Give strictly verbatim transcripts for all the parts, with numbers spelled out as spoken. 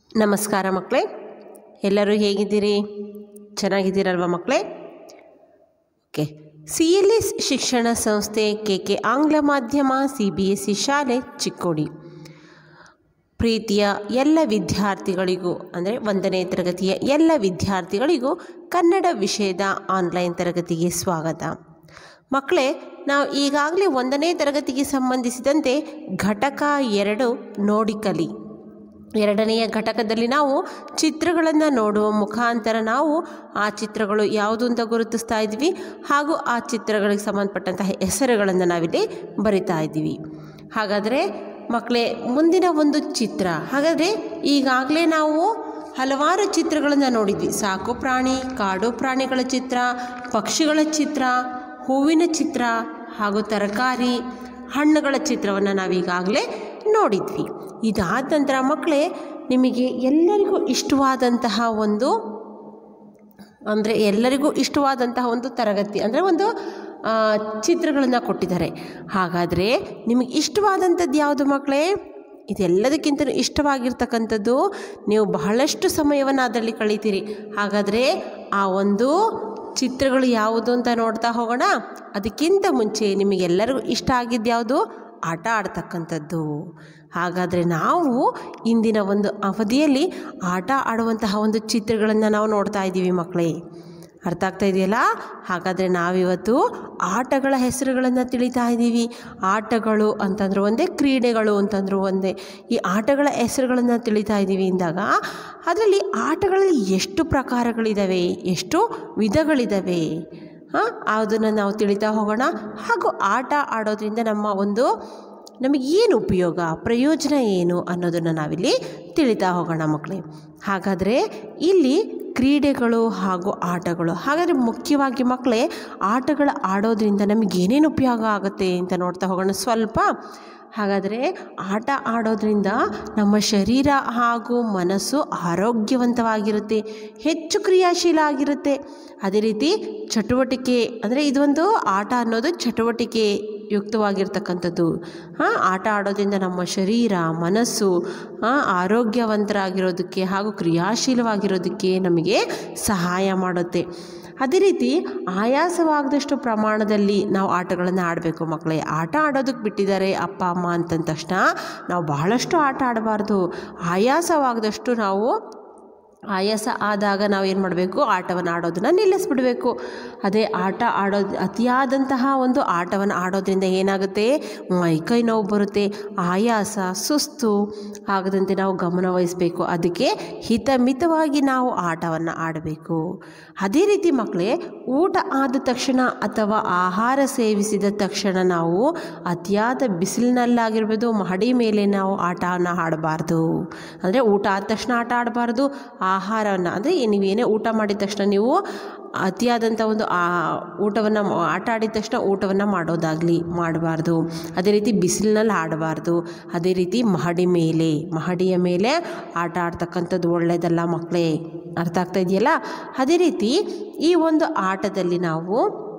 ನಮಸ್ಕಾರ ಮಕ್ಕಳೇ, ಎಲ್ಲರೂ ಹೇಗಿದ್ದೀರಿ? ಚೆನ್ನಾಗಿದ್ದೀರಲ್ವ ಮಕ್ಕಳೇ? ಓಕೆ, ಸಿ ಎಲ್ ಎಸ್ ಶಿಕ್ಷಣ ಸಂಸ್ಥೆ, ಕೆ ಕೆ ಆಂಗ್ಲ ಮಾಧ್ಯಮ, ಸಿ ಬಿ ಎಸ್ ಸಿ ಶಾಲೆ ಚಿಕ್ಕೋಡಿ. ಪ್ರೀತಿಯ ಎಲ್ಲ ವಿದ್ಯಾರ್ಥಿಗಳಿಗೂ ಅಂದರೆ ಒಂದನೇ ತರಗತಿಯ ಎಲ್ಲ ವಿದ್ಯಾರ್ಥಿಗಳಿಗೂ ಕನ್ನಡ ವಿಷಯದ ಆನ್ಲೈನ್ ತರಗತಿಗೆ ಸ್ವಾಗತ. ಮಕ್ಕಳೇ, ನಾವು ಈಗಾಗಲೇ ಒಂದನೇ ತರಗತಿಗೆ ಸಂಬಂಧಿಸಿದಂತೆ ಘಟಕ ಎರಡು ನೋಡಿ ಕಲಿ ಎರಡನೆಯ ಘಟಕದಲ್ಲಿ ನಾವು ಚಿತ್ರಗಳನ್ನು ನೋಡುವ ಮುಖಾಂತರ ನಾವು ಆ ಚಿತ್ರಗಳು ಯಾವುದು ಅಂತ ಗುರುತಿಸ್ತಾ ಇದ್ವಿ, ಹಾಗೂ ಆ ಚಿತ್ರಗಳಿಗೆ ಸಂಬಂಧಪಟ್ಟಂತಹ ಹೆಸರುಗಳನ್ನು ನಾವಿಲ್ಲಿ ಬರಿತಾ ಇದ್ದೀವಿ. ಹಾಗಾದರೆ ಮಕ್ಕಳೇ, ಮುಂದಿನ ಒಂದು ಚಿತ್ರ, ಹಾಗಾದರೆ ಈಗಾಗಲೇ ನಾವು ಹಲವಾರು ಚಿತ್ರಗಳನ್ನು ನೋಡಿದ್ವಿ. ಸಾಕು ಪ್ರಾಣಿ, ಕಾಡು ಪ್ರಾಣಿಗಳ ಚಿತ್ರ, ಪಕ್ಷಿಗಳ ಚಿತ್ರ, ಹೂವಿನ ಚಿತ್ರ ಹಾಗೂ ತರಕಾರಿ, ಹಣ್ಣುಗಳ ಚಿತ್ರವನ್ನು ನಾವೀಗಾಗಲೇ ನೋಡಿದ್ವಿ. ಇದಾದ ನಂತರ ಮಕ್ಕಳೇ, ನಿಮಗೆ ಎಲ್ಲರಿಗೂ ಇಷ್ಟವಾದಂತಹ ಒಂದು ಅಂದರೆ ಎಲ್ಲರಿಗೂ ಇಷ್ಟವಾದಂತಹ ಒಂದು ತರಗತಿ ಅಂದರೆ ಒಂದು ಚಿತ್ರಗಳನ್ನು ಕೊಟ್ಟಿದ್ದಾರೆ. ಹಾಗಾದರೆ ನಿಮಗೆ ಇಷ್ಟವಾದಂಥದ್ದು ಯಾವುದು ಮಕ್ಕಳೇ? ಇದೆಲ್ಲದಕ್ಕಿಂತ ಇಷ್ಟವಾಗಿರ್ತಕ್ಕಂಥದ್ದು ನೀವು ಬಹಳಷ್ಟು ಸಮಯವನ್ನು ಅದರಲ್ಲಿ ಕಳೀತೀರಿ. ಹಾಗಾದರೆ ಆ ಒಂದು ಚಿತ್ರಗಳು ಯಾವುದು ಅಂತ ನೋಡ್ತಾ ಹೋಗೋಣ. ಅದಕ್ಕಿಂತ ಮುಂಚೆ ನಿಮಗೆಲ್ಲರಿಗೂ ಇಷ್ಟ ಆಗಿದ್ದು ಯಾವುದು? ಆಟ ಆಡ್ತಕ್ಕಂಥದ್ದು. ಹಾಗಾದರೆ ನಾವು ಇಂದಿನ ಒಂದು ಅವಧಿಯಲ್ಲಿ ಆಟ ಆಡುವಂತಹ ಒಂದು ಚಿತ್ರಗಳನ್ನು ನಾವು ನೋಡ್ತಾ ಇದ್ದೀವಿ ಮಕ್ಕಳೇ. ಅರ್ಥ ಆಗ್ತಾ ಇದೆಯಲ್ಲ? ಹಾಗಾದರೆ ನಾವಿವತ್ತು ಆಟಗಳ ಹೆಸರುಗಳನ್ನು ತಿಳಿತಾ ಇದ್ದೀವಿ. ಆಟಗಳು ಅಂತಂದ್ರೆ ಒಂದೇ, ಕ್ರೀಡೆಗಳು ಅಂತಂದ್ರು ಒಂದೇ. ಈ ಆಟಗಳ ಹೆಸರುಗಳನ್ನು ತಿಳಿತಾ ಇದ್ದೀವಿ ಅಂದಾಗ ಅದರಲ್ಲಿ ಆಟಗಳಲ್ಲಿ ಎಷ್ಟು ಪ್ರಕಾರಗಳಿದ್ದಾವೆ, ಎಷ್ಟು ವಿಧಗಳಿದ್ದಾವೆ, ಹಾಂ ಅದನ್ನು ನಾವು ತಿಳಿತಾ ಹೋಗೋಣ. ಹಾಗೂ ಆಟ ಆಡೋದ್ರಿಂದ ನಮ್ಮ ಒಂದು ನಮಗೇನು ಉಪಯೋಗ, ಪ್ರಯೋಜನ ಏನು ಅನ್ನೋದನ್ನು ನಾವಿಲ್ಲಿ ತಿಳಿತಾ ಹೋಗೋಣ ಮಕ್ಕಳೇ. ಹಾಗಾದರೆ ಇಲ್ಲಿ ಕ್ರೀಡೆಗಳು ಹಾಗೂ ಆಟಗಳು. ಹಾಗಾದರೆ ಮುಖ್ಯವಾಗಿ ಮಕ್ಕಳೇ, ಆಟಗಳು ಆಡೋದ್ರಿಂದ ನಮಗೇನೇನು ಉಪಯೋಗ ಆಗುತ್ತೆ ಅಂತ ನೋಡ್ತಾ ಹೋಗೋಣ ಸ್ವಲ್ಪ. ಹಾಗಾದರೆ ಆಟ ಆಡೋದ್ರಿಂದ ನಮ್ಮ ಶರೀರ ಹಾಗೂ ಮನಸ್ಸು ಆರೋಗ್ಯವಂತವಾಗಿರುತ್ತೆ, ಹೆಚ್ಚು ಕ್ರಿಯಾಶೀಲ ಆಗಿರುತ್ತೆ. ಅದೇ ರೀತಿ ಚಟುವಟಿಕೆ ಅಂದರೆ ಇದೊಂದು ಆಟ ಅನ್ನೋದು ಚಟುವಟಿಕೆ ಯುಕ್ತವಾಗಿರ್ತಕ್ಕಂಥದ್ದು. ಹಾಂ ಆಟ ಆಡೋದ್ರಿಂದ ನಮ್ಮ ಶರೀರ ಮನಸ್ಸು ಆರೋಗ್ಯವಂತರಾಗಿರೋದಕ್ಕೆ ಹಾಗೂ ಕ್ರಿಯಾಶೀಲವಾಗಿರೋದಕ್ಕೆ ನಮಗೆ ಸಹಾಯ ಮಾಡುತ್ತೆ. ಅದೇ ರೀತಿ ಆಯಾಸವಾಗದಷ್ಟು ಪ್ರಮಾಣದಲ್ಲಿ ನಾವು ಆಟಗಳನ್ನು ಆಡಬೇಕು ಮಕ್ಕಳೇ. ಆಟ ಆಡೋದಕ್ಕೆ ಬಿಟ್ಟಿದ್ದಾರೆ ಅಪ್ಪ ಅಮ್ಮ ಅಂತಂದ ತಕ್ಷಣ ನಾವು ಬಹಳಷ್ಟು ಆಟ ಆಡಬಾರ್ದು. ಆಯಾಸವಾಗದಷ್ಟು ನಾವು ಆಯಾಸ ಆದಾಗ ನಾವು ಏನು ಮಾಡಬೇಕು? ಆಟವನ್ನು ಆಡೋದನ್ನು ನಿಲ್ಲಿಸ್ಬಿಡಬೇಕು. ಅದೇ ಆಟ ಆಡೋದು ಅತಿಯಾದಂತಹ ಒಂದು ಆಟವನ್ನು ಆಡೋದ್ರಿಂದ ಏನಾಗುತ್ತೆ? ಮೈಕೈ ನೋವು ಬರುತ್ತೆ, ಆಯಾಸ ಸುಸ್ತು ಆಗದಂತೆ ನಾವು ಗಮನ ವಹಿಸಬೇಕು. ಅದಕ್ಕೆ ಹಿತಮಿತವಾಗಿ ನಾವು ಆಟವನ್ನು ಆಡಬೇಕು. ಅದೇ ರೀತಿ ಮಕ್ಕಳೇ, ಊಟ ಆದ ತಕ್ಷಣ ಅಥವಾ ಆಹಾರ ಸೇವಿಸಿದ ತಕ್ಷಣ ನಾವು ಅತಿಯಾದ ಬಿಸಿಲಿನಲ್ಲಾಗಿರ್ಬೋದು, ಮಹಡಿ ಮೇಲೆ ನಾವು ಆಟವನ್ನು ಆಡಬಾರ್ದು. ಅಂದರೆ ಊಟ ಆದ ತಕ್ಷಣ ಆಟ ಆಡಬಾರ್ದು. ಆಹಾರವನ್ನು ಅಂದರೆ ನೀವೇನೇ ಊಟ ಮಾಡಿದ ತಕ್ಷಣ ನೀವು ಅತಿಯಾದಂಥ ಒಂದು ಆ ಊಟವನ್ನು ಆಟ ಆಡಿದ ತಕ್ಷಣ ಊಟವನ್ನು ಮಾಡೋದಾಗಲಿ ಮಾಡಬಾರ್ದು. ಅದೇ ರೀತಿ ಬಿಸಿಲಿನಲ್ಲಿ ಆಡಬಾರ್ದು. ಅದೇ ರೀತಿ ಮಹಡಿ ಮೇಲೆ ಮಹಡಿಯ ಮೇಲೆ ಆಟ ಆಡ್ತಕ್ಕಂಥದ್ದು ಒಳ್ಳೆಯದಲ್ಲ ಮಕ್ಕಳೇ. ಅರ್ಥ ಆಗ್ತಾ ಇದೆಯಲ್ಲ? ಅದೇ ರೀತಿ ಈ ಒಂದು ಆಟದಲ್ಲಿ ನಾವು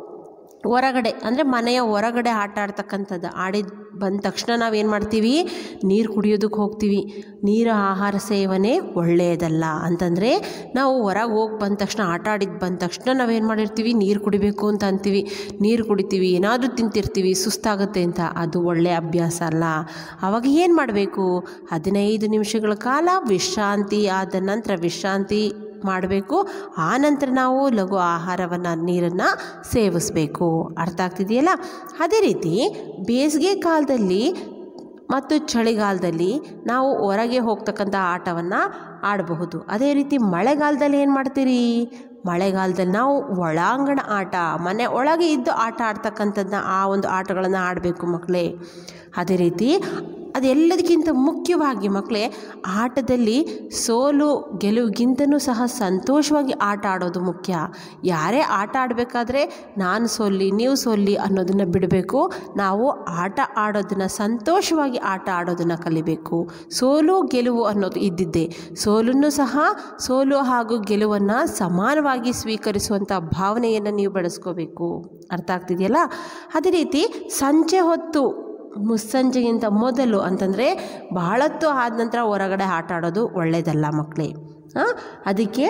ಹೊರಗಡೆ ಅಂದರೆ ಮನೆಯ ಹೊರಗಡೆ ಆಟ ಆಡ್ತಕ್ಕಂಥದ್ದು ಆಡಿದ ಬಂದ ತಕ್ಷಣ ನಾವೇನು ಮಾಡ್ತೀವಿ? ನೀರು ಕುಡಿಯೋದಕ್ಕೆ ಹೋಗ್ತೀವಿ. ನೀರು ಆಹಾರ ಸೇವನೆ ಒಳ್ಳೆಯದಲ್ಲ. ಅಂತಂದರೆ ನಾವು ಹೊರಗೆ ಹೋಗಿ ಬಂದ ತಕ್ಷಣ ಆಟ ಆಡಿದ್ದು ಬಂದ ತಕ್ಷಣ ನಾವೇನು ಮಾಡಿರ್ತೀವಿ? ನೀರು ಕುಡಿಬೇಕು ಅಂತ ಅಂತೀವಿ. ನೀರು ಕುಡಿತೀವಿ, ಏನಾದರೂ ತಿಂತಿರ್ತೀವಿ, ಸುಸ್ತಾಗುತ್ತೆ ಅಂತ. ಅದು ಒಳ್ಳೆಯ ಅಭ್ಯಾಸ ಅಲ್ಲ. ಆವಾಗ ಏನು ಮಾಡಬೇಕು? ಹದಿನೈದು ನಿಮಿಷಗಳ ಕಾಲ ವಿಶ್ರಾಂತಿ, ಆದ ನಂತರ ವಿಶ್ರಾಂತಿ ಮಾಡಬೇಕು. ಆ ನಂತರ ನಾವು ಲಘು ಆಹಾರವನ್ನು ನೀರನ್ನು ಸೇವಿಸಬೇಕು. ಅರ್ಥ ಆಗ್ತಿದೆಯಲ್ಲ? ಅದೇ ರೀತಿ ಬೇಸಿಗೆ ಕಾಲದಲ್ಲಿ ಮತ್ತು ಚಳಿಗಾಲದಲ್ಲಿ ನಾವು ಹೊರಗೆ ಹೋಗ್ತಕ್ಕಂಥ ಆಟವನ್ನು ಆಡಬಹುದು. ಅದೇ ರೀತಿ ಮಳೆಗಾಲದಲ್ಲಿ ಏನು ಮಾಡ್ತೀರಿ? ಮಳೆಗಾಲದಲ್ಲಿ ನಾವು ಒಳಾಂಗಣ ಆಟ, ಮನೆ ಒಳಗೆ ಇದ್ದು ಆಟ ಆಡ್ತಕ್ಕಂಥದ್ದನ್ನ ಆ ಒಂದು ಆಟಗಳನ್ನು ಆಡಬೇಕು ಮಕ್ಕಳೇ. ಅದೇ ರೀತಿ ಅದೆಲ್ಲದಕ್ಕಿಂತ ಮುಖ್ಯವಾಗಿ ಮಕ್ಕಳೇ, ಆಟದಲ್ಲಿ ಸೋಲು ಗೆಲುವಿಗಿಂತನೂ ಸಹ ಸಂತೋಷವಾಗಿ ಆಟ ಆಡೋದು ಮುಖ್ಯ. ಯಾರೇ ಆಟ ಆಡಬೇಕಾದ್ರೆ ನಾನು ಸೋಲ್ಲಿ ನೀವು ಸೋಲ್ಲಿ ಅನ್ನೋದನ್ನು ಬಿಡಬೇಕು. ನಾವು ಆಟ ಆಡೋದನ್ನು ಸಂತೋಷವಾಗಿ ಆಟ ಆಡೋದನ್ನು ಕಲಿಬೇಕು. ಸೋಲು ಗೆಲುವು ಅನ್ನೋದು ಇದ್ದಿದ್ದೆ. ಸೋಲನ್ನು ಸಹ ಸೋಲು ಹಾಗೂ ಗೆಲುವನ್ನು ಸಮಾನವಾಗಿ ಸ್ವೀಕರಿಸುವಂಥ ಭಾವನೆಯನ್ನು ನೀವು ಬೆಳೆಸ್ಕೋಬೇಕು. ಅರ್ಥ ಆಗ್ತಿದೆಯಲ್ಲ? ಅದೇ ರೀತಿ ಸಂಜೆ ಹೊತ್ತು ಮುಸ್ಸಂಜೆಗಿಂತ ಮೊದಲು ಅಂತಂದರೆ ಬಹಳತ್ತು ಆದ ನಂತರ ಹೊರಗಡೆ ಆಟ ಆಡೋದು ಒಳ್ಳೆಯದಲ್ಲ ಮಕ್ಕಳೇ. ಅದಕ್ಕೆ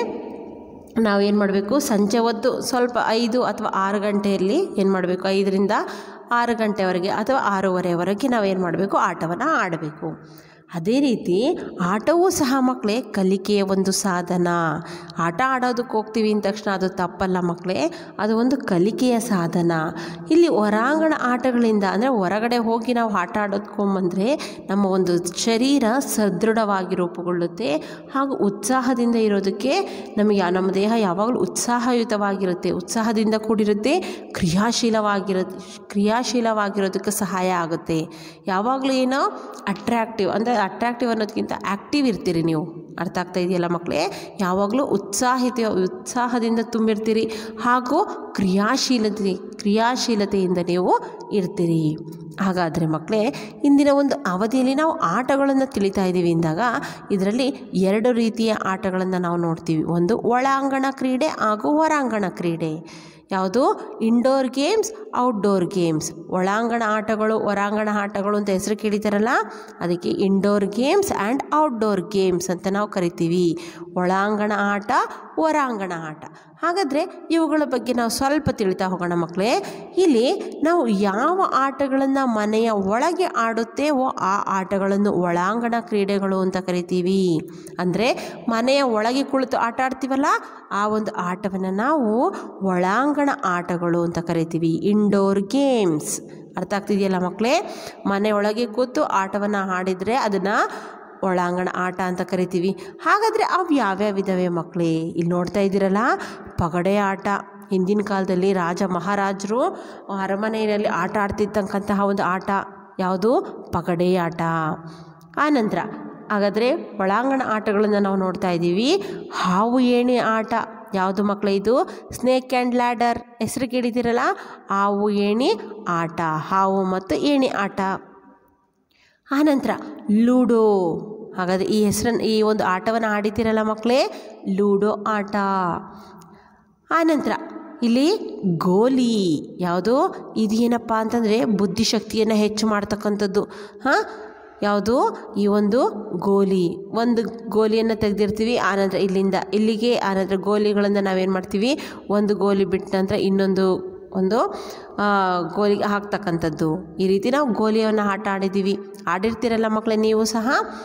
ನಾವೇನು ಮಾಡಬೇಕು, ಸಂಜೆ ಹೊತ್ತು ಸ್ವಲ್ಪ ಐದು ಅಥವಾ ಆರು ಗಂಟೆಯಲ್ಲಿ ಏನು ಮಾಡಬೇಕು, ಐದರಿಂದ ಆರು ಗಂಟೆವರೆಗೆ ಅಥವಾ ಆರೂವರೆವರೆಗೆ ನಾವೇನು ಮಾಡಬೇಕು, ಆಟವನ್ನು ಆಡಬೇಕು. ಅದೇ ರೀತಿ ಆಟವೂ ಸಹ ಮಕ್ಕಳೇ ಕಲಿಕೆಯ ಒಂದು ಸಾಧನ. ಆಟ ಆಡೋದಕ್ಕೆ ಹೋಗ್ತೀವಿ ಅಂದ ತಕ್ಷಣ ಅದು ತಪ್ಪಲ್ಲ ಮಕ್ಕಳೇ, ಅದು ಒಂದು ಕಲಿಕೆಯ ಸಾಧನ. ಇಲ್ಲಿ ಹೊರಾಂಗಣ ಆಟಗಳಿಂದ ಅಂದರೆ ಹೊರಗಡೆ ಹೋಗಿ ನಾವು ಆಟ ಆಡೋದ್ಕೊಂಬಂದರೆ ನಮ್ಮ ಒಂದು ಶರೀರ ಸದೃಢವಾಗಿ ರೂಪುಗೊಳ್ಳುತ್ತೆ, ಹಾಗೂ ಉತ್ಸಾಹದಿಂದ ಇರೋದಕ್ಕೆ ನಮಗೆ ನಮ್ಮ ದೇಹ ಯಾವಾಗಲೂ ಉತ್ಸಾಹಯುತವಾಗಿರುತ್ತೆ, ಉತ್ಸಾಹದಿಂದ ಕೂಡಿರುತ್ತೆ, ಕ್ರಿಯಾಶೀಲವಾಗಿರುತ್ತೆ ಕ್ರಿಯಾಶೀಲವಾಗಿರೋದಕ್ಕೆ ಸಹಾಯ ಆಗುತ್ತೆ. ಯಾವಾಗಲೂ ಏನೋ ಅಟ್ರ್ಯಾಕ್ಟಿವ್ ಅಂದರೆ ಅಟ್ರಾಕ್ಟಿವ್ ಅನ್ನೋದಕ್ಕಿಂತ ಆ್ಯಕ್ಟಿವ್ ಇರ್ತೀರಿ ನೀವು. ಅರ್ಥ ಆಗ್ತಾ ಇದೆಯಲ್ಲ ಮಕ್ಕಳೇ? ಯಾವಾಗಲೂ ಉತ್ಸಾಹಿತ ಉತ್ಸಾಹದಿಂದ ತುಂಬಿರ್ತೀರಿ ಹಾಗೂ ಕ್ರಿಯಾಶೀಲತೆ ಕ್ರಿಯಾಶೀಲತೆಯಿಂದ ನೀವು ಇರ್ತೀರಿ. ಹಾಗಾದರೆ ಮಕ್ಕಳೇ, ಇಂದಿನ ಒಂದು ಅವಧಿಯಲ್ಲಿ ನಾವು ಆಟಗಳನ್ನು ತಿಳಿತಾ ಇದ್ದೀವಿ ಅಂದಾಗ ಇದರಲ್ಲಿ ಎರಡು ರೀತಿಯ ಆಟಗಳನ್ನು ನಾವು ನೋಡ್ತೀವಿ. ಒಂದು ಒಳಾಂಗಣ ಕ್ರೀಡೆ ಹಾಗೂ ಹೊರಾಂಗಣ ಕ್ರೀಡೆ. ಯಾವುದು? Indoor games, outdoor games. ಒಳಾಂಗಣ ಆಟಗಳು, ಹೊರಾಂಗಣ ಆಟಗಳು ಅಂತ ಹೆಸರು ಕೇಳಿತಾರಲ್ಲ, ಅದಕ್ಕೆ indoor games and outdoor games ಅಂತ ನಾವು ಕರಿತೀವಿ. ಒಳಾಂಗಣ ಆಟ, ಹೊರಾಂಗಣ ಆಟ. ಹಾಗಾದರೆ ಇವುಗಳ ಬಗ್ಗೆ ನಾವು ಸ್ವಲ್ಪ ತಿಳಿತಾ ಹೋಗೋಣ ಮಕ್ಕಳೇ. ಇಲ್ಲಿ ನಾವು ಯಾವ ಆಟಗಳನ್ನು ಮನೆಯ ಒಳಗೆ ಆಡುತ್ತೇವೋ ಆ ಆಟಗಳನ್ನು ಒಳಾಂಗಣ ಕ್ರೀಡೆಗಳು ಅಂತ ಕರಿತೀವಿ. ಅಂದರೆ ಮನೆಯ ಒಳಗೆ ಕುಳಿತು ಆಟ ಆಡ್ತೀವಲ್ಲ, ಆ ಒಂದು ಆಟವನ್ನು ನಾವು ಒಳಾಂಗಣ ಆಟಗಳು ಅಂತ ಕರಿತೀವಿ, ಇಂಡೋರ್ ಗೇಮ್ಸ್. ಅರ್ಥ ಆಗ್ತಿದೆಯಲ್ಲ ಮಕ್ಕಳೇ? ಮನೆಯೊಳಗೆ ಕೂತು ಆಟವನ್ನು ಆಡಿದರೆ ಅದನ್ನು ಒಳಾಂಗಣ ಆಟ ಅಂತ ಕರಿತೀವಿ. ಹಾಗಾದರೆ ಅವು ಯಾವ್ಯಾವ ಇದ್ದಾವೆ ಮಕ್ಕಳೇ? ಇಲ್ಲಿ ನೋಡ್ತಾ ಇದ್ದೀರಲ್ಲ, ಪಗಡೆ ಆಟ. ಹಿಂದಿನ ಕಾಲದಲ್ಲಿ ರಾಜ ಮಹಾರಾಜರು ಅರಮನೆಯಲ್ಲಿ ಆಟ ಆಡ್ತಿರ್ತಕ್ಕಂತಹ ಒಂದು ಆಟ ಯಾವುದು? ಪಗಡೆ ಆಟ. ಆನಂತರ ಹಾಗಾದರೆ ಒಳಾಂಗಣ ಆಟಗಳನ್ನು ನಾವು ನೋಡ್ತಾ ಇದ್ದೀವಿ. ಹಾವು ಏಣಿ ಆಟ ಯಾವುದು ಮಕ್ಕಳೇ? ಇದು ಸ್ನೇಕ್ ಆ್ಯಂಡ್ ಲ್ಯಾಡರ್. ಹೆಸರು ಕೇಳಿದ್ದೀರಲ್ಲ, ಹಾವು ಏಣಿ ಆಟ, ಹಾವು ಮತ್ತು ಏಣಿ ಆಟ. ಆನಂತರ ಲೂಡೋ. ಹಾಗಾದರೆ ಈ ಹೆಸರನ್ನು ಈ ಒಂದು ಆಟವನ್ನು ಆಡಿದ್ದೀರಲ್ಲ ಮಕ್ಕಳೇ, ಲೂಡೋ ಆಟ. ಆನಂತರ ಇಲ್ಲಿ ಗೋಲಿ. ಯಾವುದು? ಇದೇನಪ್ಪ ಅಂತಂದರೆ ಬುದ್ಧಿಶಕ್ತಿಯನ್ನು ಹೆಚ್ಚು ಮಾಡ್ತಕ್ಕಂಥದ್ದು. ಹಾಂ, ಯಾವುದು? ಈ ಒಂದು ಗೋಲಿ. ಒಂದು ಗೋಲಿಯನ್ನು ತೆಗೆದಿರ್ತೀವಿ, ಆನಂತರ ಇಲ್ಲಿಂದ ಇಲ್ಲಿಗೆ, ಆನಂತರ ಗೋಲಿಗಳನ್ನು ನಾವೇನು ಮಾಡ್ತೀವಿ, ಒಂದು ಗೋಲಿ ಬಿಟ್ಟ ನಂತರ ಇನ್ನೊಂದು ಒಂದು ಗೋಲಿಗೆ ಹಾಕ್ತಕ್ಕಂಥದ್ದು. ಈ ರೀತಿ ನಾವು ಗೋಲಿಯನ್ನು ಆಟ ಆಡಿದ್ದೀವಿ, ಆಡಿರ್ತೀರಲ್ಲ ಮಕ್ಕಳೇ ನೀವು ಸಹ.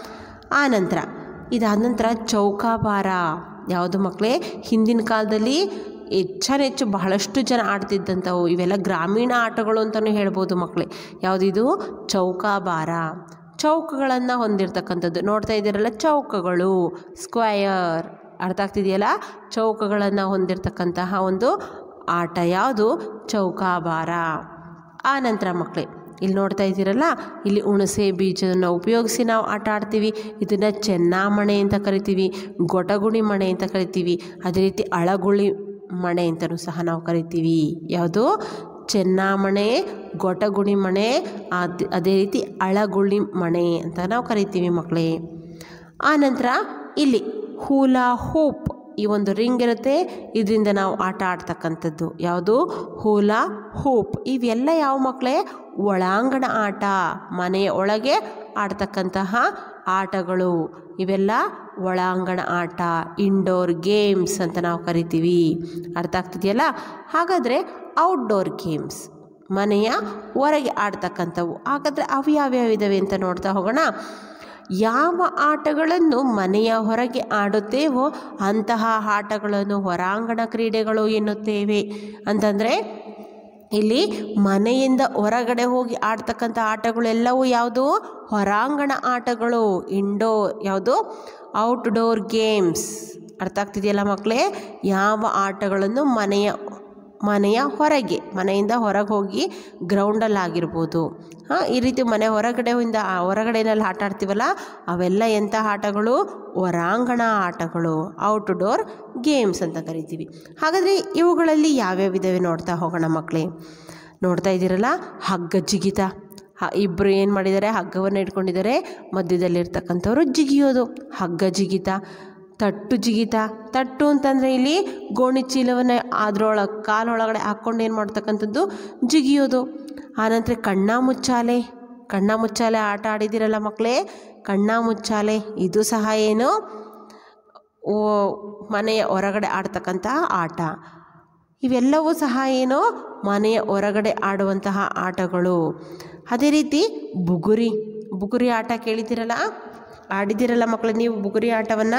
ಆನಂತರ ಇದಾದ ನಂತರ ಚೌಕಾಬಾರ. ಯಾವುದು ಮಕ್ಕಳೇ? ಹಿಂದಿನ ಕಾಲದಲ್ಲಿ ಹೆಚ್ಚಾನೆಚ್ಚು ಬಹಳಷ್ಟು ಜನ ಆಡ್ತಿದ್ದಂಥವು. ಇವೆಲ್ಲ ಗ್ರಾಮೀಣ ಆಟಗಳು ಅಂತಲೂ ಹೇಳ್ಬೋದು ಮಕ್ಕಳೇ. ಯಾವುದಿದು? ಚೌಕಾಬಾರ. ಚೌಕಗಳನ್ನು ಹೊಂದಿರತಕ್ಕಂಥದ್ದು. ನೋಡ್ತಾ ಇದ್ದೀರಲ್ಲ, ಚೌಕಗಳು, ಸ್ಕ್ವಯರ್. ಅರ್ಥ ಆಗ್ತಿದೆಯಲ್ಲ? ಚೌಕಗಳನ್ನು ಹೊಂದಿರತಕ್ಕಂತಹ ಒಂದು ಆಟ ಯಾವುದು? ಚೌಕಾಬಾರ. ಆನಂತರ ಮಕ್ಕಳೇ ಇಲ್ಲಿ ನೋಡ್ತಾ ಇದ್ದೀರಲ್ಲ, ಇಲ್ಲಿ ಹುಣಸೆ ಬೀಜವನ್ನು ಉಪಯೋಗಿಸಿ ನಾವು ಆಟ ಆಡ್ತೀವಿ. ಇದನ್ನು ಚೆನ್ನಾಮಣೆ ಅಂತ ಕರಿತೀವಿ, ಗೊಟಗುಣಿ ಮಣೆ ಅಂತ ಕರಿತೀವಿ. ಅದೇ ರೀತಿ ಅಳಗುಳಿ ಮಣೆ ಅಂತಲೂ ಸಹ ನಾವು ಕರಿತೀವಿ. ಯಾವುದು? ಚೆನ್ನಾಮಣೆ, ಗೊಟಗುಣಿ ಮಣೆ, ಅದು ಅದೇ ರೀತಿ ಅಳಗುಳಿ ಮಣೆ ಅಂತ ನಾವು ಕರಿತೀವಿ ಮಕ್ಕಳೇ. ಆನಂತರ ಇಲ್ಲಿ ಹೂಲಾ ಹೂಪ್. ಈ ಒಂದು ರಿಂಗ್ ಇರುತ್ತೆ, ಇದರಿಂದ ನಾವು ಆಟ ಆಡ್ತಕ್ಕಂಥದ್ದು. ಯಾವುದು? ಹೂಲಾ ಹೂಪ್. ಇವೆಲ್ಲ ಯಾವ ಮಕ್ಕಳೇ? ಒಳಾಂಗಣ ಆಟ, ಮನೆಯ ಒಳಗೆ ಆಡ್ತಕ್ಕಂತಹ ಆಟಗಳು. ಇವೆಲ್ಲ ಒಳಾಂಗಣ ಆಟ, ಇಂಡೋರ್ ಗೇಮ್ಸ್ ಅಂತ ನಾವು ಕರಿತೀವಿ. ಅರ್ಥ ಆಗ್ತಿದೆಯಲ್ಲ? ಹಾಗಾದರೆ ಔಟ್ಡೋರ್ ಗೇಮ್ಸ್, ಮನೆಯ ಹೊರಗೆ ಆಡ್ತಕ್ಕಂಥವು. ಹಾಗಾದರೆ ಅವು ಯಾವ್ಯಾವ ಇದ್ದಾವೆ ಅಂತ ನೋಡ್ತಾ ಹೋಗೋಣ. ಯಾವ ಆಟಗಳನ್ನು ಮನೆಯ ಹೊರಗೆ ಆಡುತ್ತೇವೋ ಅಂತಹ ಆಟಗಳನ್ನು ಹೊರಾಂಗಣ ಕ್ರೀಡೆಗಳು ಎನ್ನುತ್ತೇವೆ. ಅಂತಂದರೆ ಇಲ್ಲಿ ಮನೆಯಿಂದ ಹೊರಗಡೆ ಹೋಗಿ ಆಡ್ತಕ್ಕಂಥ ಆಟಗಳೆಲ್ಲವೂ ಯಾವುದು? ಹೊರಾಂಗಣ ಆಟಗಳು. ಇಂಡೋರ್ ಯಾವುದು? Outdoor games. ಅರ್ಥ ಆಗ್ತಿದೆಯಲ್ಲ ಮಕ್ಕಳೇ? ಯಾವ ಆಟಗಳನ್ನು ಮನೆಯ ಮನೆಯ ಹೊರಗೆ, ಮನೆಯಿಂದ ಹೊರಗೆ ಹೋಗಿ ಗ್ರೌಂಡಲ್ಲಿ ಆಗಿರ್ಬೋದು, ಹಾಂ, ಈ ರೀತಿ ಮನೆ ಹೊರಗಡೆಯಿಂದ ಹೊರಗಡೆಯಲ್ಲಿ ಆಟ ಆಡ್ತೀವಲ್ಲ, ಅವೆಲ್ಲ ಎಂಥ ಆಟಗಳು? ಹೊರಾಂಗಣ ಆಟಗಳು, ಔಟ್ಡೋರ್ ಗೇಮ್ಸ್ ಅಂತ ಕರಿತೀವಿ. ಹಾಗಾದರೆ ಇವುಗಳಲ್ಲಿ ಯಾವ್ಯಾವ ಇದ್ದಾವೆ ನೋಡ್ತಾ ಹೋಗೋಣ ಮಕ್ಕಳೇ. ನೋಡ್ತಾ ಇದ್ದೀರಲ್ಲ, ಹಗ್ಗ ಜಿಗಿತ. ಹ ಇಬ್ಬರು ಏನು ಮಾಡಿದ್ದಾರೆ? ಹಗ್ಗವನ್ನು ಇಟ್ಕೊಂಡಿದ್ದಾರೆ, ಮಧ್ಯದಲ್ಲಿರ್ತಕ್ಕಂಥವ್ರು ಜಿಗಿಯೋದು. ಹಗ್ಗ ಜಿಗಿತ. ತಟ್ಟು ಜಿಗಿತ. ತಟ್ಟು ಅಂತಂದರೆ ಇಲ್ಲಿ ಗೋಣಿ ಚೀಲವನ್ನು ಅದರೊಳಗೆ ಕಾಲೊಳಗಡೆ ಹಾಕ್ಕೊಂಡು ಏನು ಮಾಡ್ತಕ್ಕಂಥದ್ದು? ಜಿಗಿಯೋದು. ಆನಂತರ ಕಣ್ಣಾ ಮುಚ್ಚಾಲೆ. ಕಣ್ಣ ಮುಚ್ಚಾಲೆ ಆಟ ಆಡಿದ್ದೀರಲ್ಲ ಮಕ್ಕಳೇ, ಕಣ್ಣ ಮುಚ್ಚಾಲೆ ಇದು ಸಹ ಏನು ಓ ಮನೆಯ ಹೊರಗಡೆ ಆಡ್ತಕ್ಕಂತಹ ಆಟ. ಇವೆಲ್ಲವೂ ಸಹ ಏನು ಮನೆಯ ಹೊರಗಡೆ ಆಡುವಂತಹ ಆಟಗಳು. ಅದೇ ರೀತಿ ಬುಗುರಿ ಬುಗುರಿ ಆಟ ಕೇಳಿದ್ದೀರಲ್ಲ, ಆಡಿದ್ದೀರಲ್ಲ ಮಕ್ಕಳು ನೀವು ಬುಗುರಿ ಆಟವನ್ನು.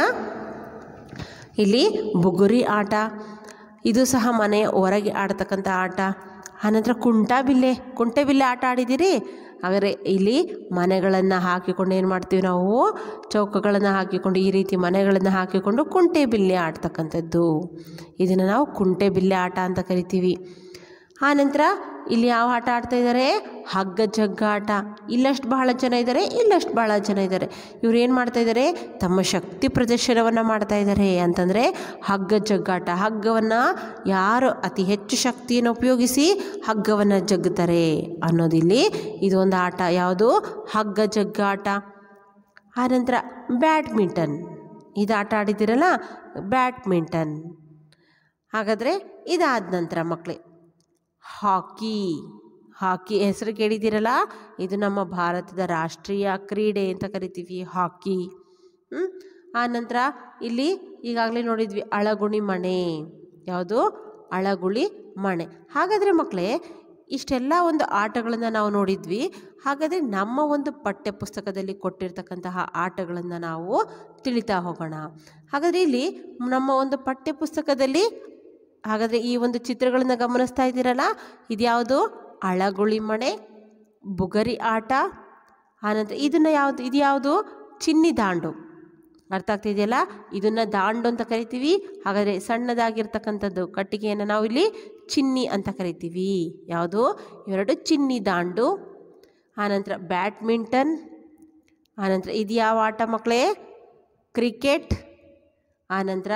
ಇಲ್ಲಿ ಬುಗುರಿ ಆಟ ಇದು ಸಹ ಮನೆಯ ಹೊರಗೆ ಆಡ್ತಕ್ಕಂಥ ಆಟ. ಆನಂತರ ಕುಂಟಾಬಿಲ್ಲೆ ಕುಂಟೆಬಿಲ್ಲೆ ಆಟ ಆಡಿದ್ದೀರಿ. ಹಾಗಾದರೆ ಇಲ್ಲಿ ಮನೆಗಳನ್ನು ಹಾಕಿಕೊಂಡು ಏನು ಮಾಡ್ತೀವಿ ನಾವು, ಚೌಕಗಳನ್ನು ಹಾಕಿಕೊಂಡು ಈ ರೀತಿ ಮನೆಗಳನ್ನು ಹಾಕಿಕೊಂಡು ಕುಂಟೆಬಿಲ್ಲೆ ಆಡ್ತಕ್ಕಂಥದ್ದು, ಇದನ್ನು ನಾವು ಕುಂಟೆಬಿಲ್ಲೆ ಆಟ ಅಂತ ಕರಿತೀವಿ. ಆನಂತರ ಇಲ್ಲಿ ಯಾವ ಆಟ ಆಡ್ತಾ ಇದ್ದಾರೆ, ಹಗ್ಗ ಜಗ್ಗ ಆಟ. ಇಲ್ಲಷ್ಟು ಬಹಳ ಜನ ಇದ್ದಾರೆ, ಇಲ್ಲಷ್ಟು ಬಹಳ ಜನ ಇದ್ದಾರೆ. ಇವ್ರು ಏನು ಮಾಡ್ತಾ ಇದ್ದಾರೆ, ತಮ್ಮ ಶಕ್ತಿ ಪ್ರದರ್ಶನವನ್ನು ಮಾಡ್ತಾ ಇದ್ದಾರೆ. ಅಂತಂದರೆ ಹಗ್ಗ ಜಗ್ಗಾಟ, ಹಗ್ಗವನ್ನು ಯಾರು ಅತಿ ಹೆಚ್ಚು ಶಕ್ತಿಯನ್ನು ಉಪಯೋಗಿಸಿ ಹಗ್ಗವನ್ನು ಜಗ್ಗುತ್ತಾರೆ ಅನ್ನೋದಿಲ್ಲಿ ಇದೊಂದು ಆಟ. ಯಾವುದು, ಹಗ್ಗ ಜಗ್ಗಾಟ. ಆನಂತರ ಬ್ಯಾಡ್ಮಿಂಟನ್, ಇದು ಆಟ ಆಡಿದ್ದೀರಲ್ಲ ಬ್ಯಾಡ್ಮಿಂಟನ್. ಹಾಗಾದರೆ ಇದಾದ ನಂತರ ಮಕ್ಕಳೇ ಹಾಕಿ ಹಾಕಿ ಹೆಸರು ಕೇಳಿದ್ದೀರಲ್ಲ, ಇದು ನಮ್ಮ ಭಾರತದ ರಾಷ್ಟ್ರೀಯ ಕ್ರೀಡೆ ಅಂತ ಕರಿತೀವಿ ಹಾಕಿ. ಹ್ಞೂ ಆನಂತರ ಇಲ್ಲಿ ಈಗಾಗಲೇ ನೋಡಿದ್ವಿ ಅಳಗುಳಿ ಮಣೆ. ಯಾವುದು, ಅಳಗುಳಿ ಮಣೆ. ಹಾಗಾದರೆ ಮಕ್ಕಳೇ ಇಷ್ಟೆಲ್ಲ ಒಂದು ಆಟಗಳನ್ನು ನಾವು ನೋಡಿದ್ವಿ. ಹಾಗಾದರೆ ನಮ್ಮ ಒಂದು ಪಠ್ಯ ಪುಸ್ತಕದಲ್ಲಿ ಕೊಟ್ಟಿರ್ತಕ್ಕಂತಹ ಆಟಗಳನ್ನು ನಾವು ತಿಳಿತಾ ಹೋಗೋಣ. ಹಾಗಾದರೆ ಇಲ್ಲಿ ನಮ್ಮ ಒಂದು ಪಠ್ಯ ಪುಸ್ತಕದಲ್ಲಿ ಹಾಗಾದರೆ ಈ ಒಂದು ಚಿತ್ರಗಳನ್ನು ಗಮನಿಸ್ತಾ ಇದ್ದೀರಲ್ಲ, ಇದ್ಯಾವುದು ಅಳಗುಳಿ ಮಣೆ, ಬುಗರಿ ಆಟ. ಆನಂತರ ಇದನ್ನು ಯಾವುದು, ಇದು ಯಾವುದು ಚಿನ್ನಿ ದಾಂಡು. ಅರ್ಥ ಆಗ್ತಿದೆಯಲ್ಲ, ಇದನ್ನು ದಾಂಡು ಅಂತ ಕರಿತೀವಿ. ಹಾಗಾದರೆ ಸಣ್ಣದಾಗಿರ್ತಕ್ಕಂಥದ್ದು ಕಟ್ಟಿಗೆಯನ್ನು ನಾವು ಇಲ್ಲಿ ಚಿನ್ನಿ ಅಂತ ಕರಿತೀವಿ. ಯಾವುದು, ಇವೆರಡು ಚಿನ್ನಿ ದಾಂಡು. ಆನಂತರ ಬ್ಯಾಡ್ಮಿಂಟನ್. ಆನಂತರ ಇದು ಯಾವ ಆಟ ಮಕ್ಕಳೇ, ಕ್ರಿಕೆಟ್. ಆನಂತರ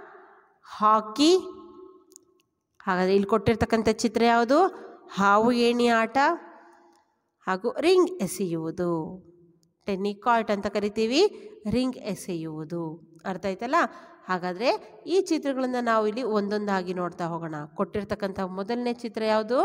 ಹಾಕಿ. ಹಾಗಾದರೆ ಇಲ್ಲಿ ಕೊಟ್ಟಿರ್ತಕ್ಕಂಥ ಚಿತ್ರ ಯಾವುದು, ಹಾವು ಏಣಿ ಆಟ ಹಾಗೂ ರಿಂಗ್ ಎಸೆಯುವುದು, ಟೆನ್ನಿಕಾಯ್ಟ್ ಅಂತ ಕರಿತೀವಿ, ರಿಂಗ್ ಎಸೆಯುವುದು. ಅರ್ಥ ಆಯ್ತಲ್ಲ. ಹಾಗಾದರೆ ಈ ಚಿತ್ರಗಳನ್ನು ನಾವು ಇಲ್ಲಿ ಒಂದೊಂದಾಗಿ ನೋಡ್ತಾ ಹೋಗೋಣ. ಕೊಟ್ಟಿರ್ತಕ್ಕಂಥ ಮೊದಲನೇ ಚಿತ್ರ ಯಾವುದು,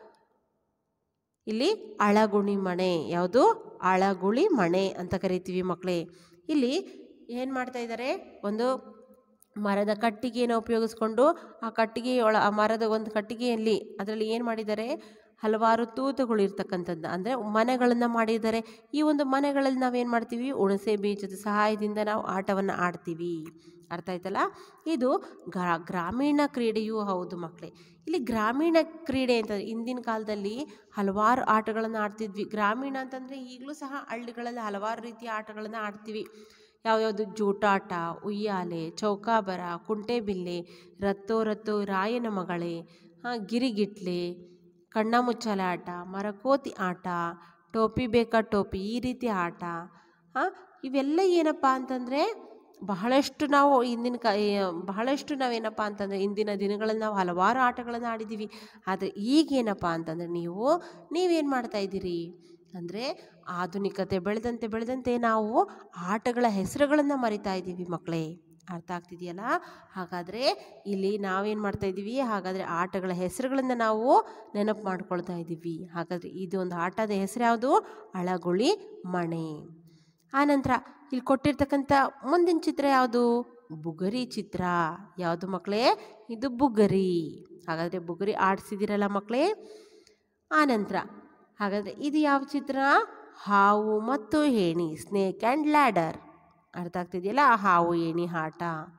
ಇಲ್ಲಿ ಅಳಗುಳಿ ಮಣೆ. ಯಾವುದು, ಅಳಗುಳಿ ಮಣೆ ಅಂತ ಕರಿತೀವಿ ಮಕ್ಕಳೇ. ಇಲ್ಲಿ ಏನು ಮಾಡ್ತಾ ಇದ್ದಾರೆ, ಒಂದು ಮರದ ಕಟ್ಟಿಗೆಯನ್ನು ಉಪಯೋಗಿಸ್ಕೊಂಡು ಆ ಕಟ್ಟಿಗೆಯೊಳ ಆ ಮರದ ಒಂದು ಕಟ್ಟಿಗೆಯಲ್ಲಿ ಅದರಲ್ಲಿ ಏನು ಮಾಡಿದ್ದಾರೆ, ಹಲವಾರು ತೂತುಗಳು ಇರ್ತಕ್ಕಂಥದ್ದು ಅಂದರೆ ಮನೆಗಳನ್ನು ಮಾಡಿದ್ದಾರೆ. ಈ ಒಂದು ಮನೆಗಳಲ್ಲಿ ನಾವೇನು ಮಾಡ್ತೀವಿ, ಹುಣಸೆ ಬೀಜದ ಸಹಾಯದಿಂದ ನಾವು ಆಟವನ್ನು ಆಡ್ತೀವಿ. ಅರ್ಥ ಆಯ್ತಲ್ಲ. ಇದು ಗ್ರಾಮೀಣ ಕ್ರೀಡೆಯೂ ಹೌದು ಮಕ್ಕಳೇ. ಇಲ್ಲಿ ಗ್ರಾಮೀಣ ಕ್ರೀಡೆ ಅಂತಂದರೆ ಇಂದಿನ ಕಾಲದಲ್ಲಿ ಹಲವಾರು ಆಟಗಳನ್ನು ಆಡ್ತಿದ್ವಿ. ಗ್ರಾಮೀಣ ಅಂತಂದರೆ ಈಗಲೂ ಸಹ ಹಳ್ಳಿಗಳಲ್ಲಿ ಹಲವಾರು ರೀತಿಯ ಆಟಗಳನ್ನು ಆಡ್ತೀವಿ. ಯಾವ್ಯಾವುದು, ಜೂಟಾಟ, ಉಯ್ಯಾಲೆ, ಚೌಕಾಬರ, ಕುಂಟೆಬಿಲ್ಲೆ, ರತ್ತೋ ರತ್ತೋ, ರಾಯನ ಮಗಳೇ, ಹಾಂ ಗಿರಿಗಿಟ್ಲೆ, ಕಣ್ಣ ಮುಚ್ಚಾಲೆ ಆಟ, ಮರಕೋತಿ ಆಟ, ಟೋಪಿ ಬೇಕಾ ಟೋಪಿ, ಈ ರೀತಿ ಆಟ. ಹಾಂ ಇವೆಲ್ಲ ಏನಪ್ಪ ಅಂತಂದರೆ ಬಹಳಷ್ಟು ನಾವು ಇಂದಿನ ಕ ಬಹಳಷ್ಟು ನಾವೇನಪ್ಪ ಅಂತಂದರೆ ಇಂದಿನ ದಿನಗಳಲ್ಲಿ ನಾವು ಹಲವಾರು ಆಟಗಳನ್ನು ಆಡಿದ್ದೀವಿ. ಆದರೆ ಈಗೇನಪ್ಪ ಅಂತಂದರೆ ನೀವು ನೀವೇನು ಮಾಡ್ತಾಯಿದ್ದೀರಿ ಅಂದರೆ ಆಧುನಿಕತೆ ಬೆಳೆದಂತೆ ಬೆಳೆದಂತೆ ನಾವು ಆಟಗಳ ಹೆಸರುಗಳನ್ನು ಮರಿತಾ ಇದ್ದೀವಿ ಮಕ್ಕಳೇ. ಅರ್ಥ ಆಗ್ತಿದೆಯಲ್ಲ. ಹಾಗಾದರೆ ಇಲ್ಲಿ ನಾವೇನು ಮಾಡ್ತಾ ಇದ್ದೀವಿ, ಹಾಗಾದರೆ ಆಟಗಳ ಹೆಸರುಗಳನ್ನು ನಾವು ನೆನಪು ಮಾಡ್ಕೊಳ್ತಾ ಇದ್ದೀವಿ. ಹಾಗಾದರೆ ಇದು ಒಂದು ಆಟದ ಹೆಸರು ಯಾವುದು, ಅಳಗುಳಿ ಮಣೆ. ಆನಂತರ ಇಲ್ಲಿ ಕೊಟ್ಟಿರ್ತಕ್ಕಂಥ ಮುಂದಿನ ಚಿತ್ರ ಯಾವುದು, ಬುಗರಿ ಚಿತ್ರ. ಯಾವುದು ಮಕ್ಕಳೇ, ಇದು ಬುಗರಿ. ಹಾಗಾದರೆ ಬುಗರಿ ಆಡಿಸಿದಿರಲ್ಲ ಮಕ್ಕಳೇ. ಆನಂತರ ಹಾಗಾದರೆ ಇದು ಯಾವ ಚಿತ್ರ, ಹಾವು ಮತ್ತು ಏಣಿ, ಸ್ನೇಕ್ ಆ್ಯಂಡ್ ಲ್ಯಾಡರ್. ಅರ್ಥ ಆಗ್ತಿದೆಯಲ್ಲ, ಹಾವು ಏಣಿ ಆಟ.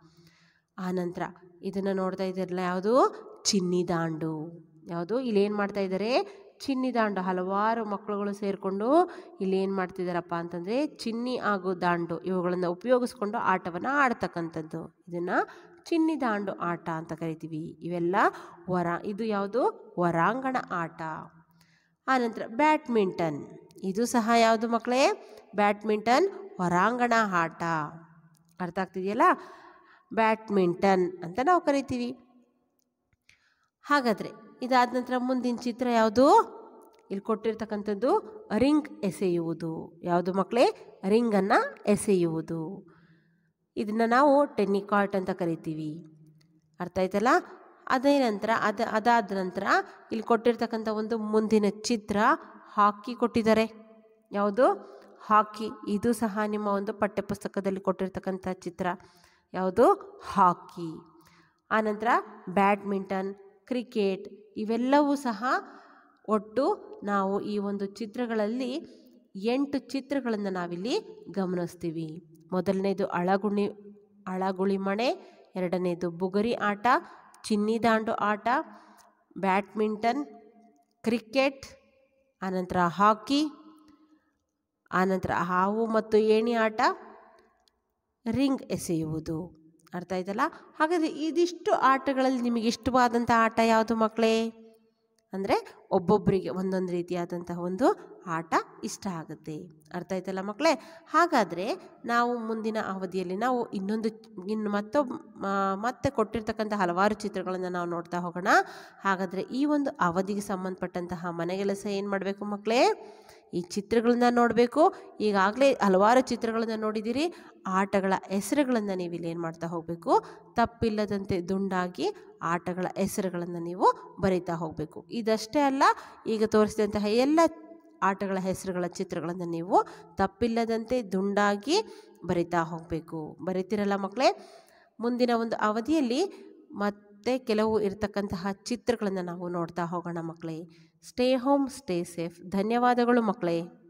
ಆನಂತರ ಇದನ್ನು ನೋಡ್ತಾ ಇದ್ದೀರಲ್ಲ, ಯಾವುದು ಚಿನ್ನಿ ದಾಂಡು. ಯಾವುದು, ಇಲ್ಲಿ ಏನು ಮಾಡ್ತಾ ಇದ್ದಾರೆ, ಚಿನ್ನಿ ದಾಂಡು. ಹಲವಾರು ಮಕ್ಕಳುಗಳು ಸೇರಿಕೊಂಡು ಇಲ್ಲಿ ಏನು ಮಾಡ್ತಿದ್ದಾರಪ್ಪ ಅಂತಂದರೆ ಚಿನ್ನಿ ಹಾಗೂ ದಾಂಡು ಇವುಗಳನ್ನು ಉಪಯೋಗಿಸ್ಕೊಂಡು ಆಟವನ್ನು ಆಡ್ತಕ್ಕಂಥದ್ದು. ಇದನ್ನು ಚಿನ್ನಿ ದಾಂಡು ಆಟ ಅಂತ ಕರಿತೀವಿ. ಇವೆಲ್ಲ ಹೊರ ಇದು ಯಾವುದು, ಹೊರಾಂಗಣ ಆಟ. ಆನಂತರ ಬ್ಯಾಡ್ಮಿಂಟನ್. ಇದು ಸಹ ಯಾವುದು ಮಕ್ಕಳೇ, ಬ್ಯಾಡ್ಮಿಂಟನ್ ಹೊರಾಂಗಣ ಆಟ. ಅರ್ಥ ಆಗ್ತಿದೆಯಲ್ಲ, ಬ್ಯಾಡ್ಮಿಂಟನ್ ಅಂತ ನಾವು ಕರಿತೀವಿ. ಹಾಗಾದರೆ ಇದಾದ ನಂತರ ಮುಂದಿನ ಚಿತ್ರ ಯಾವುದು, ಇಲ್ಲಿ ಕೊಟ್ಟಿರ್ತಕ್ಕಂಥದ್ದು ರಿಂಗ್ ಎಸೆಯುವುದು. ಯಾವುದು ಮಕ್ಕಳೇ, ರಿಂಗನ್ನು ಎಸೆಯುವುದು. ಇದನ್ನು ನಾವು ಟೆನ್ನಿಕಾಯ್ಟ್ ಅಂತ ಕರಿತೀವಿ. ಅರ್ಥ ಆಯ್ತಲ್ಲ. ಅದೇ ನಂತರ ಅದು ಅದಾದ ನಂತರ ಇಲ್ಲಿ ಕೊಟ್ಟಿರ್ತಕ್ಕಂಥ ಒಂದು ಮುಂದಿನ ಚಿತ್ರ ಹಾಕಿ ಕೊಟ್ಟಿದ್ದಾರೆ. ಯಾವುದು? ಹಾಕಿ. ಇದು ಸಹ ನಿಮ್ಮ ಒಂದು ಪಠ್ಯಪುಸ್ತಕದಲ್ಲಿ ಕೊಟ್ಟಿರ್ತಕ್ಕಂಥ ಚಿತ್ರ. ಯಾವುದು? ಹಾಕಿ. ಆನಂತರ ಬ್ಯಾಡ್ಮಿಂಟನ್, ಕ್ರಿಕೆಟ್ ಇವೆಲ್ಲವೂ ಸಹ ಒಟ್ಟು ನಾವು ಈ ಒಂದು ಚಿತ್ರಗಳಲ್ಲಿ ಎಂಟು ಚಿತ್ರಗಳನ್ನು ನಾವಿಲ್ಲಿ ಗಮನಿಸ್ತೀವಿ. ಮೊದಲನೇದು ಅಳಗುಣಿ ಅಳಗುಳಿ ಮಣೆ, ಎರಡನೇದು ಬುಗುರಿ ಆಟ, ಚಿನ್ನಿದಾಂಡು ಆಟ, ಬ್ಯಾಡ್ಮಿಂಟನ್, ಕ್ರಿಕೆಟ್, ಆನಂತರ ಹಾಕಿ, ಆನಂತರ ಹಾವು ಮತ್ತು ಏಣಿ ಆಟ, ರಿಂಗ್ ಎಸೆಯುವುದು. ಅರ್ಥ ಆಯ್ತಲ್ಲ? ಹಾಗಾದರೆ ಇದಿಷ್ಟು ಆಟಗಳಲ್ಲಿ ನಿಮಗೆ ಇಷ್ಟವಾದಂಥ ಆಟ ಯಾವುದು ಮಕ್ಕಳೇ? ಅಂದರೆ ಒಬ್ಬೊಬ್ಬರಿಗೆ ಒಂದೊಂದು ರೀತಿಯಾದಂತಹ ಒಂದು ಆಟ ಇಷ್ಟ ಆಗುತ್ತೆ. ಅರ್ಥ ಆಯ್ತಲ್ಲ ಮಕ್ಕಳೇ? ಹಾಗಾದರೆ ನಾವು ಮುಂದಿನ ಅವಧಿಯಲ್ಲಿ ನಾವು ಇನ್ನೊಂದು ಇನ್ನು ಮತ್ತೊಬ್ಬ ಮತ್ತೆ ಕೊಟ್ಟಿರ್ತಕ್ಕಂಥ ಹಲವಾರು ಚಿತ್ರಗಳನ್ನು ನಾವು ನೋಡ್ತಾ ಹೋಗೋಣ. ಹಾಗಾದರೆ ಈ ಒಂದು ಅವಧಿಗೆ ಸಂಬಂಧಪಟ್ಟಂತಹ ಮನೆಗೆಲಸ ಏನು ಮಾಡಬೇಕು ಮಕ್ಕಳೇ? ಈ ಚಿತ್ರಗಳನ್ನ ನೋಡಬೇಕು. ಈಗಾಗಲೇ ಹಲವಾರು ಚಿತ್ರಗಳನ್ನು ನೋಡಿದ್ದೀರಿ. ಆಟಗಳ ಹೆಸರುಗಳನ್ನು ನೀವು ಇಲ್ಲಿ ಏನು ಮಾಡ್ತಾ ಹೋಗಬೇಕು? ತಪ್ಪಿಲ್ಲದಂತೆ ದುಂಡಾಗಿ ಆಟಗಳ ಹೆಸರುಗಳನ್ನು ನೀವು ಬರೀತಾ ಹೋಗಬೇಕು. ಇದಷ್ಟೇ ಅಲ್ಲ, ಈಗ ತೋರಿಸಿದಂತಹ ಎಲ್ಲ ಆಟಗಳ ಹೆಸರುಗಳ ಚಿತ್ರಗಳನ್ನು ನೀವು ತಪ್ಪಿಲ್ಲದಂತೆ ದುಂಡಾಗಿ ಬರಿತಾ ಹೋಗಬೇಕು. ಬರೀತಿರಲ್ಲ ಮಕ್ಕಳೇ? ಮುಂದಿನ ಒಂದು ಅವಧಿಯಲ್ಲಿ ಮತ್ತೆ ಕೆಲವು ಇರತಕ್ಕಂತಹ ಚಿತ್ರಗಳನ್ನು ನಾವು ನೋಡ್ತಾ ಹೋಗೋಣ ಮಕ್ಕಳೇ. Stay home, stay safe. ಧನ್ಯವಾದಗಳು ಮಕ್ಕಳೇ.